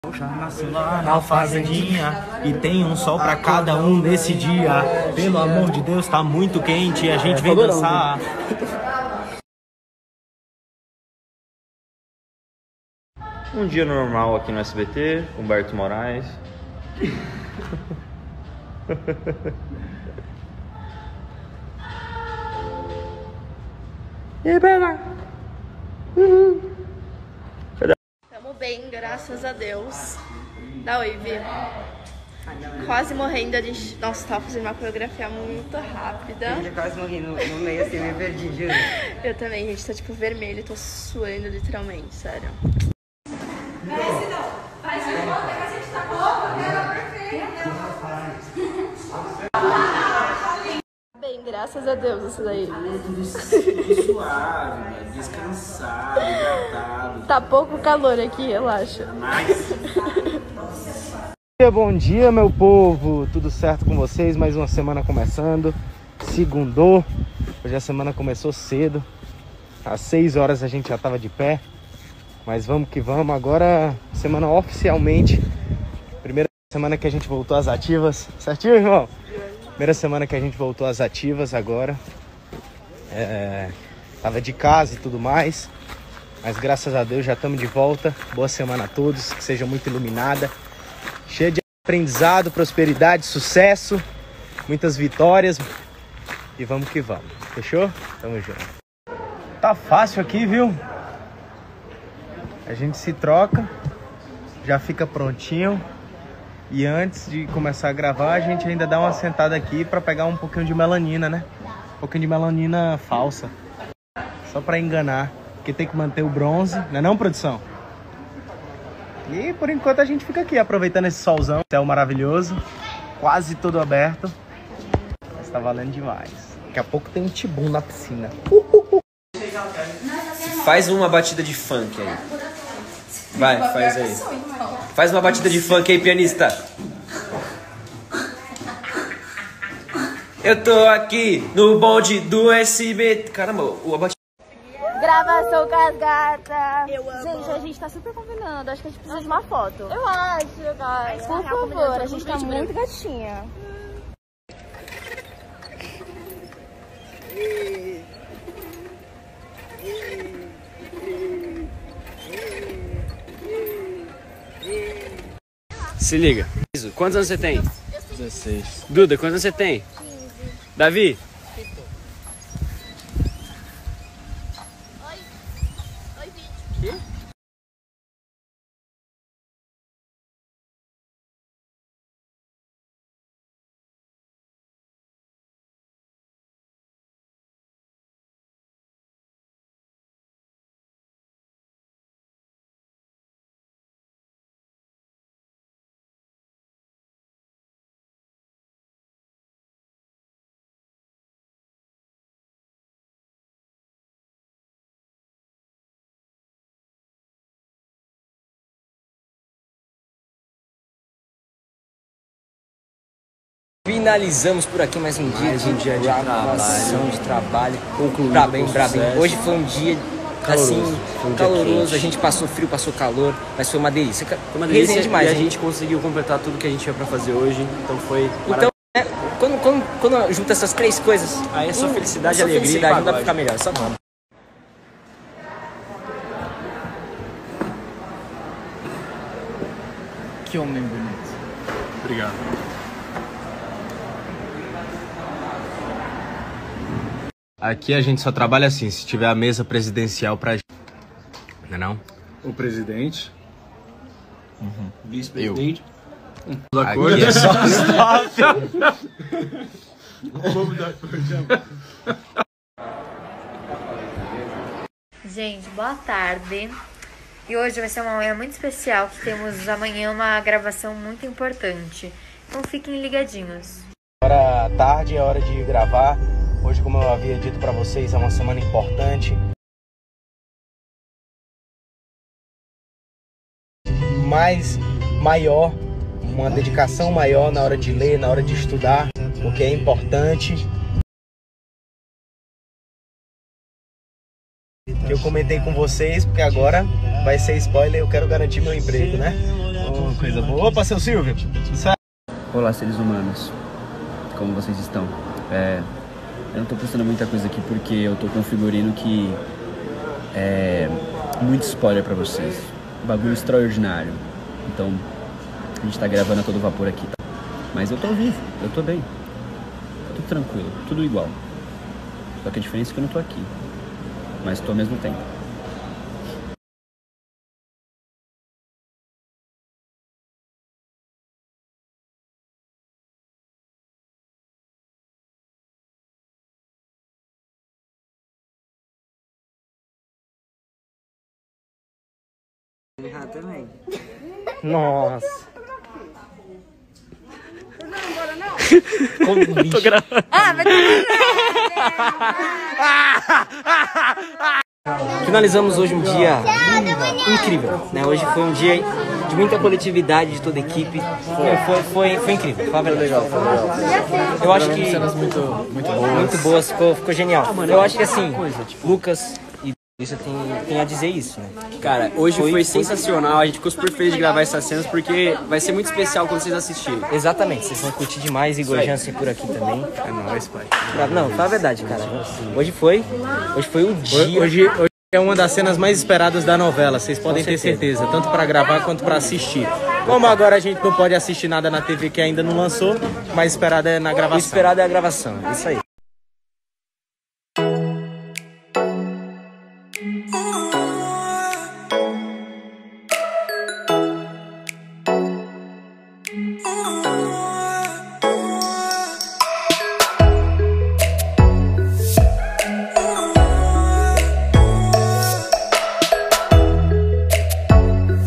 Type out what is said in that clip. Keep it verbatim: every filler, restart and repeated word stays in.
Já nasci lá na fazendinha e tem um sol pra cada um nesse dia. Pelo amor de Deus, tá muito quente e a gente vem dançar. Um dia normal aqui no S B T, Humberto Moraes. E Bela. Uhul. Tamo bem, graças a Deus. Dá oi, Vi. Quase morrendo, a gente... Nossa, tava fazendo uma coreografia muito rápida. Eu quase morri no, no meio assim, me perdi, juro. Eu também, gente, tá tipo vermelho, tô suando literalmente, sério. Parece não, faz de conta que a gente tá com roupa, era perfeita. Bem, graças a Deus, isso daí. Tudo suave, né? Descansado, hidratado. Tá pouco calor aqui, relaxa. Bom dia, meu povo, tudo certo com vocês? Mais uma semana começando, segundou. Hoje a semana começou cedo, às seis horas a gente já tava de pé, mas vamos que vamos. Agora, semana oficialmente, primeira semana que a gente voltou às ativas, certinho, irmão? Primeira semana que a gente voltou às ativas agora, é, tava de casa e tudo mais, mas graças a Deus já estamos de volta. Boa semana a todos, que seja muito iluminada, cheia de aprendizado, prosperidade, sucesso, muitas vitórias e vamos que vamos, fechou? Tamo junto. Tá fácil aqui, viu? A gente se troca, já fica prontinho e antes de começar a gravar a gente ainda dá uma sentada aqui pra pegar um pouquinho de melanina, né? Um pouquinho de melanina falsa, só pra enganar, porque tem que manter o bronze, não é não, produção? E por enquanto a gente fica aqui aproveitando esse solzão, céu maravilhoso, quase todo aberto. Mas tá valendo demais. Daqui a pouco tem um tibum na piscina. Uhul. Faz uma batida de funk aí. Vai, faz aí. Faz uma batida de funk aí, pianista. Eu tô aqui no bonde do S B T. Caramba, o batida. Gravação com as gatas. Eu amo. Gente, a gente tá super combinando. Acho que a gente precisa de uma foto. Eu acho, guys. Por favor, a gente tá muito gatinha. Se liga. Quantos anos você tem? dezesseis. Duda, quantos anos você tem? quinze. Davi? Finalizamos por aqui mais um dia, mais um de, dia de gravação, de trabalho. Concluído pra bem, pra bem. Hoje foi um dia caloroso, assim, um dia caloroso. Quente. A gente passou frio, passou calor, mas foi uma delícia. Foi uma delícia demais, e a gente conseguiu completar tudo que a gente tinha pra fazer hoje. Então foi então, é, quando, quando, quando junta essas três coisas, aí é só hum, felicidade e alegria, felicidade, não dá pra ficar melhor, só vamos. Que homem bonito. Obrigado. Aqui a gente só trabalha assim, se tiver a mesa presidencial pra gente. Não é não? O presidente. Uhum. Vice-presidente. Da aqui é só stop. Gente, boa tarde. E hoje vai ser uma manhã muito especial, que temos amanhã uma gravação muito importante. Então fiquem ligadinhos. Agora à tarde é hora de gravar. Hoje, como eu havia dito pra vocês, é uma semana importante. Mais maior, uma dedicação maior na hora de ler, na hora de estudar, porque é importante. Que eu comentei com vocês, porque agora vai ser spoiler, eu quero garantir meu emprego, né? Coisa boa. Opa, seu Silvio. Sucesso. Olá, seres humanos. Como vocês estão? É, eu não tô postando muita coisa aqui porque eu tô com um figurino que é muito spoiler pra vocês. Bagulho extraordinário. Então, a gente tá gravando a todo vapor aqui, tá? Mas eu tô vivo, eu tô bem. Tudo tranquilo, tudo igual. Só que a diferença é que eu não tô aqui. Mas tô ao mesmo tempo. Ah, também. Nossa. Não, bora não. Como tô gravando. Ah, vai ter Finalizamos hoje um dia incrível, né? Hoje foi um dia de muita coletividade de toda a equipe. Foi, foi, foi, foi incrível, foi legal, foi legal. Eu acho que muito, muito boas. muito boas, ficou, ficou genial. Eu acho que assim, Lucas e isso tem, tem a dizer isso, né? Cara, hoje foi, Foi- foi sensacional, a gente ficou super feliz de gravar essas cenas porque vai ser muito especial quando vocês assistirem. Exatamente, vocês vão curtir demais. Igor Jansen por aqui também. É nóis, pai. Não, fala a verdade, cara. Hoje foi, hoje foi o dia. Hoje, hoje é uma das cenas mais esperadas da novela, vocês podem ter certeza, tanto pra gravar quanto pra assistir. Como agora a gente não pode assistir nada na T V que ainda não lançou, mas esperada é na O gravação. esperado é a gravação, é isso aí.